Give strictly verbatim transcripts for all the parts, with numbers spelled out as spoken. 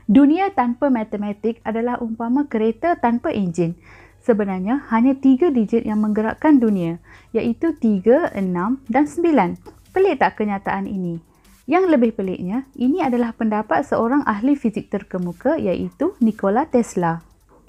Dunia tanpa matematik adalah umpama kereta tanpa enjin. Sebenarnya hanya tiga digit yang menggerakkan dunia, iaitu tiga, enam dan sembilan. Pelik tak kenyataan ini? Yang lebih peliknya, ini adalah pendapat seorang ahli fizik terkemuka iaitu Nikola Tesla.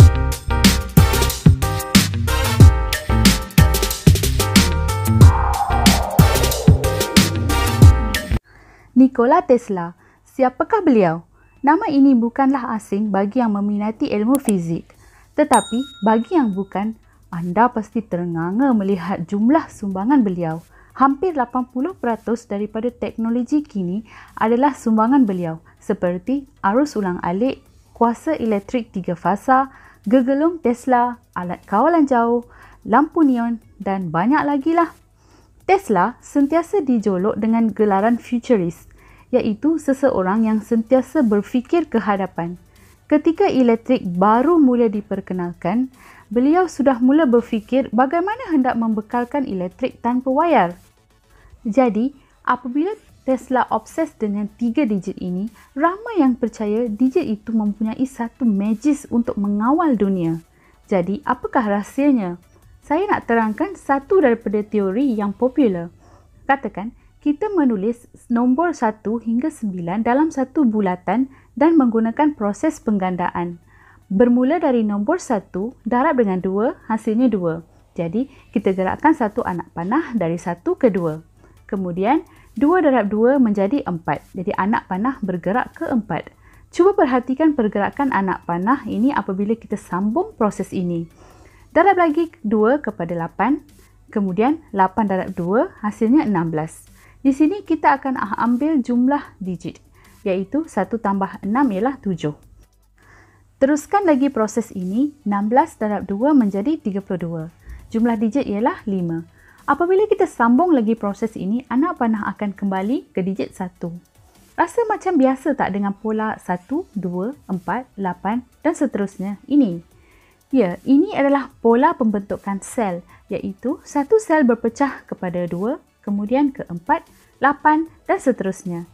Nikola Tesla, siapakah beliau? Nama ini bukanlah asing bagi yang meminati ilmu fizik. Tetapi bagi yang bukan, anda pasti ternganga melihat jumlah sumbangan beliau. Hampir lapan puluh peratus daripada teknologi kini adalah sumbangan beliau, seperti arus ulang alik, kuasa elektrik tiga fasa, gegelung Tesla, alat kawalan jauh, lampu neon dan banyak lagi lah. Tesla sentiasa dijolok dengan gelaran futurist, iaitu seseorang yang sentiasa berfikir ke hadapan. Ketika elektrik baru mula diperkenalkan, beliau sudah mula berfikir bagaimana hendak membekalkan elektrik tanpa wayar. Jadi, apabila Tesla obses dengan tiga digit ini, ramai yang percaya digit itu mempunyai satu magis untuk mengawal dunia. Jadi, apakah rahsianya? Saya nak terangkan satu daripada teori yang popular. Katakan, kita menulis nombor satu hingga sembilan dalam satu bulatan dan menggunakan proses penggandaan. Bermula dari nombor satu, darab dengan dua, hasilnya dua. Jadi, kita gerakkan satu anak panah dari satu ke dua. Kemudian, dua darab dua menjadi empat. Jadi, anak panah bergerak ke empat. Cuba perhatikan pergerakan anak panah ini apabila kita sambung proses ini. Darab lagi dua kepada lapan. Kemudian, lapan darab dua, hasilnya enam belas. Di sini kita akan ambil jumlah digit, iaitu satu tambah enam ialah tujuh. Teruskan lagi proses ini, enam belas darab dua menjadi tiga puluh dua. Jumlah digit ialah lima. Apabila kita sambung lagi proses ini, anak panah akan kembali ke digit satu. Rasa macam biasa tak dengan pola satu, dua, empat, lapan dan seterusnya ini? Ya, ini adalah pola pembentukan sel, iaitu satu sel berpecah kepada dua, kemudian ke empat, lapan dan seterusnya.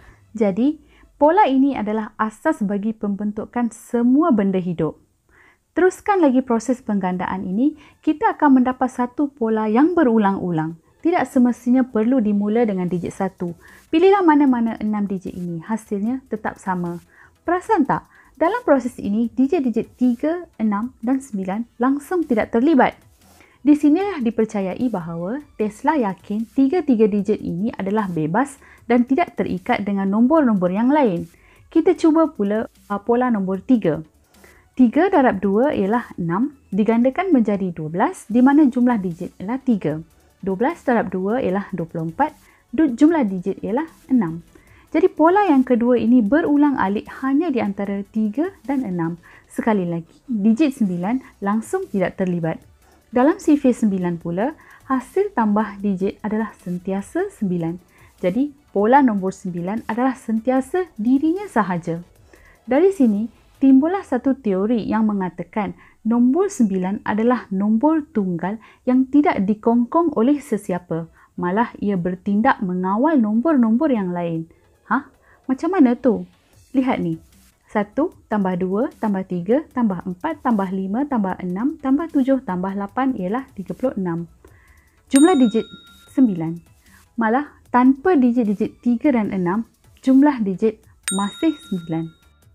Jadi, pola ini adalah asas bagi pembentukan semua benda hidup. Teruskan lagi proses penggandaan ini, kita akan mendapat satu pola yang berulang-ulang. Tidak semestinya perlu dimula dengan digit satu. Pilihlah mana-mana enam digit ini, hasilnya tetap sama. Perasan tak? Dalam proses ini, digit-digit tiga, enam dan sembilan langsung tidak terlibat. Di sinilah dipercayai bahawa Tesla yakin tiga-tiga digit ini adalah bebas dan tidak terikat dengan nombor-nombor yang lain. Kita cuba pula pola nombor tiga. tiga darab dua ialah enam, digandakan menjadi dua belas di mana jumlah digit ialah tiga. dua belas darab dua ialah dua puluh empat, jumlah digit ialah enam. Jadi pola yang kedua ini berulang-alik hanya di antara tiga dan enam. Sekali lagi, digit sembilan langsung tidak terlibat. Dalam sifir sembilan pula, hasil tambah digit adalah sentiasa sembilan. Jadi, pola nombor sembilan adalah sentiasa dirinya sahaja. Dari sini, timbullah satu teori yang mengatakan nombor sembilan adalah nombor tunggal yang tidak dikongkong oleh sesiapa. Malah, ia bertindak mengawal nombor-nombor yang lain. Hah? Macam mana tu? Lihat ni. satu tambah dua tambah tiga tambah empat tambah lima tambah enam tambah tujuh tambah lapan ialah tiga puluh enam. Jumlah digit sembilan. Malah tanpa digit-digit tiga dan enam, jumlah digit masih sembilan.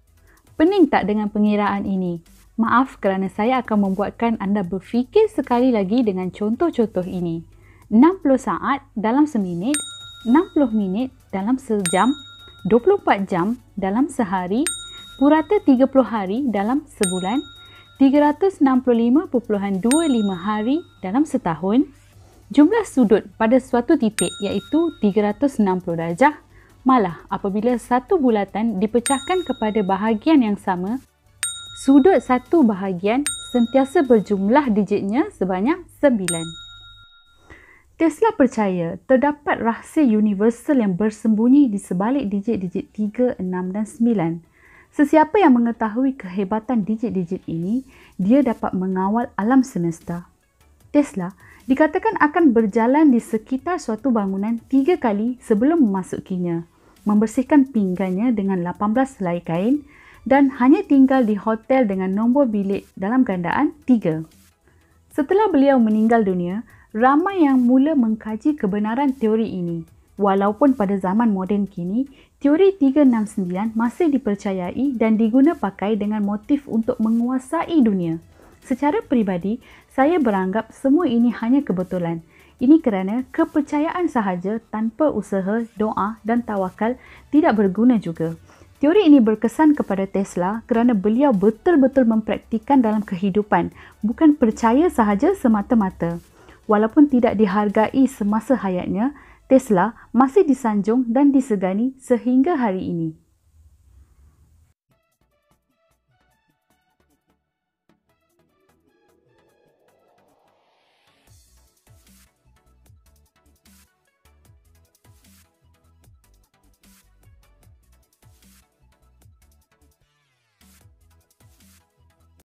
Pening tak dengan pengiraan ini? Maaf kerana saya akan membuatkan anda berfikir sekali lagi dengan contoh-contoh ini. enam puluh saat dalam seminit, enam puluh minit dalam sejam, dua puluh empat jam dalam sehari, purata tiga puluh hari dalam sebulan, tiga ratus enam puluh lima perpuluhan dua lima hari dalam setahun, jumlah sudut pada suatu titik iaitu tiga ratus enam puluh darjah. Malah apabila satu bulatan dipecahkan kepada bahagian yang sama, sudut satu bahagian sentiasa berjumlah digitnya sebanyak sembilan. Tesla percaya terdapat rahsia universal yang bersembunyi di sebalik digit-digit tiga, enam dan sembilan. Sesiapa yang mengetahui kehebatan digit-digit ini, dia dapat mengawal alam semesta. Tesla dikatakan akan berjalan di sekitar suatu bangunan tiga kali sebelum memasukinya, membersihkan pinggannya dengan lapan belas helai kain, dan hanya tinggal di hotel dengan nombor bilik dalam gandaan tiga. Setelah beliau meninggal dunia, ramai yang mula mengkaji kebenaran teori ini. Walaupun pada zaman moden kini, teori tiga enam sembilan masih dipercayai dan diguna pakai dengan motif untuk menguasai dunia. Secara peribadi, saya beranggap semua ini hanya kebetulan. Ini kerana kepercayaan sahaja tanpa usaha, doa dan tawakal tidak berguna juga. Teori ini berkesan kepada Tesla kerana beliau betul-betul mempraktikkan dalam kehidupan, bukan percaya sahaja semata-mata. Walaupun tidak dihargai semasa hayatnya, Tesla masih disanjung dan disegani sehingga hari ini.